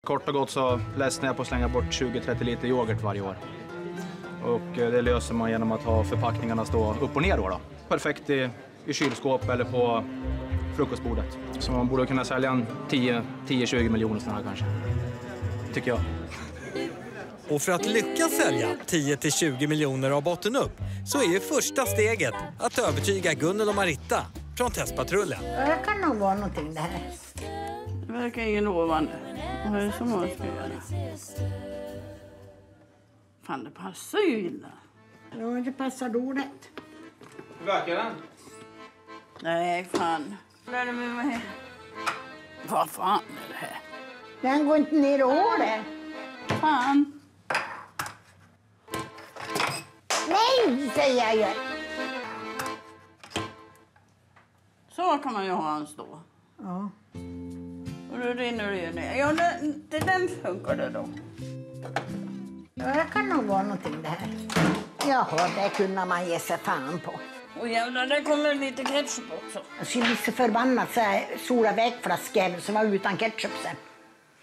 Kort och gott så ledsnar jag på att slänga bort 20-30 liter yoghurt varje år. Och det löser man genom att ha förpackningarna stå upp och ner då. Perfekt i kylskåp eller på frukostbordet. Så man borde kunna sälja en 10-20 miljoner sådana kanske. Tycker jag. Och för att lyckas sälja 10-20 miljoner av botten upp så är ju första steget att övertyga Gunnel och Maritta från testpatrullen. Det kan nog vara någonting det här. Det verkar ingen lovande. Vad är det som man ska göra? Fan, det passar ju illa. Ja, det passar dåligt. Hur verkar den? Nej, fan. Lärde mig vad här. Vad fan är det här? Den går inte ner i hålet. Fan. Nej, säger jag ju. Så kan man ju ha en stå. Ja. Och då rinner det ju ner. Ja, den funkar det då. Ja, det kan nog vara någonting det här. Jaha, det kunde man ge sig fan på. Och jävlar, där kommer lite ketchup också. Jag skulle bli så förbannad så här stora vägflaskor som var utan ketchup sen.